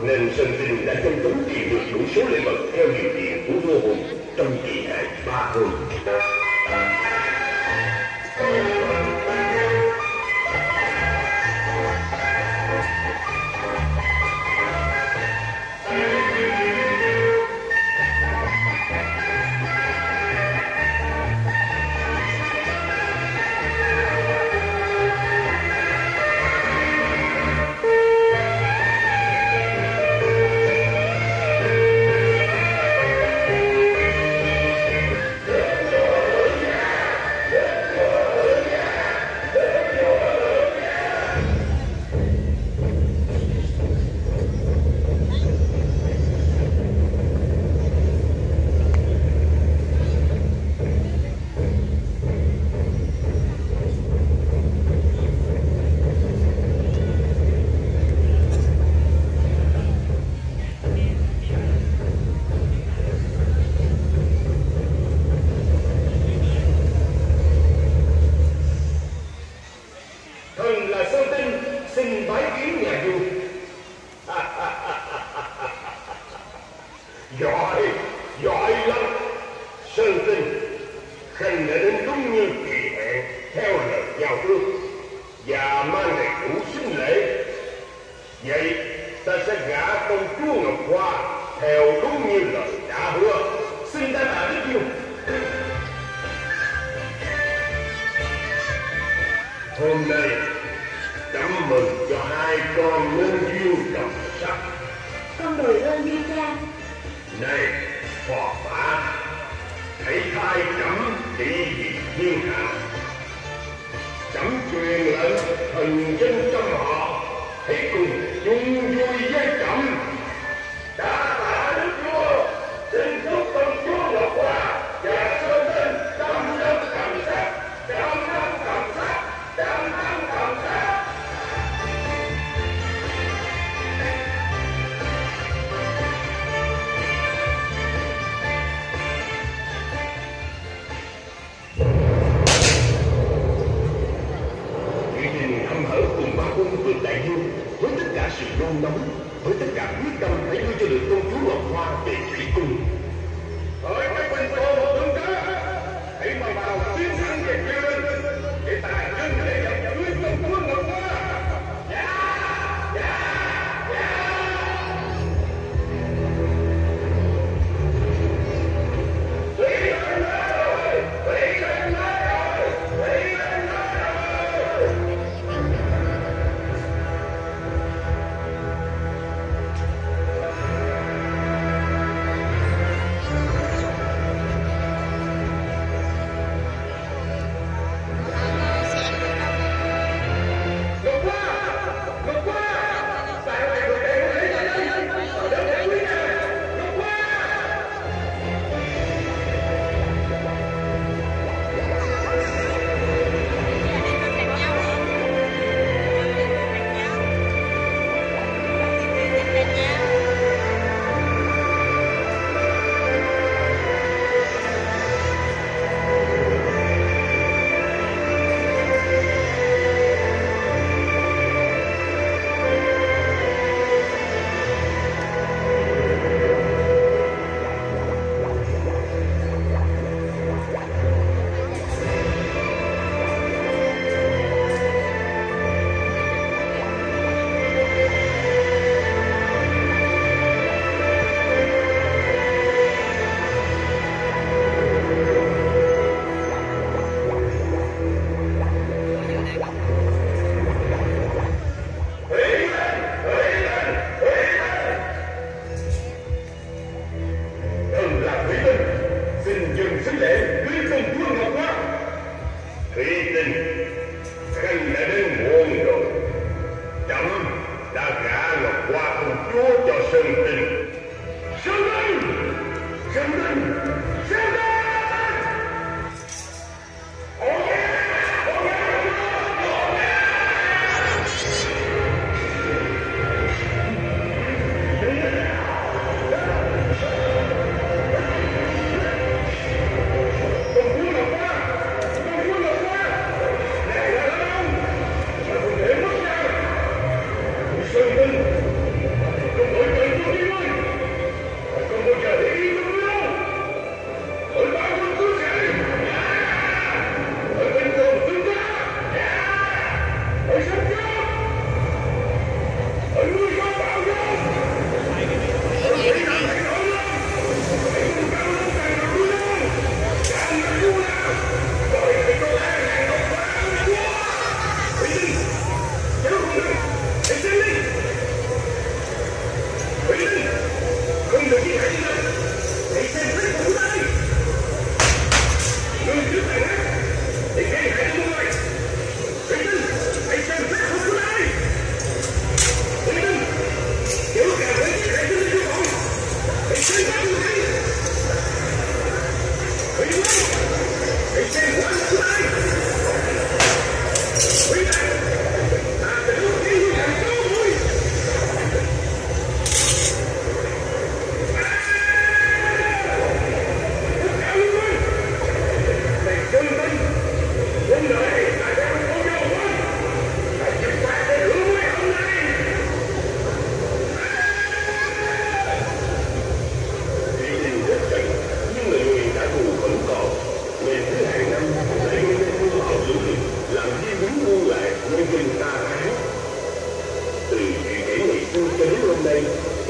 nên Sơn Tinh đã nhanh chóng tìm được đủ số lễ vật theo điều kiện của vua Hùng trong kỳ hạn 3 hôm. Hôm nay chấm mừng cho hai con nhân duyên đồng sắc. Con đội ơn Duy Cha. Này phò mã, hãy thay chấm trị vì thiên hạ. Chấm truyền lệnh thần dân trong họ, hãy cùng chung vui với chấm. Đã tạ đức vua, xin chúc công chúa Ngọc Hoa và Sơn Tinh trăm năm cầm sắc, trăm năm cầm sắc, trăm năm cầm sắc. Thủy Đình hăm hở cùng ba quân vượt đại dương, với tất cả sự nôn nóng, với tất cả quyết tâm phải đưa cho được công chúa Ngọc Hoa về thủy cung. Hỡi các binh cô tướng tá, hãy mà vào tiến thẳng về Triều Đình để tài dân để gặp cưới công chúa Ngọc Hoa. Hãy subscribe cho kênh Ghiền Mì Gõ để không bỏ lỡ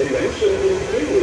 lãnh sơn quân Thế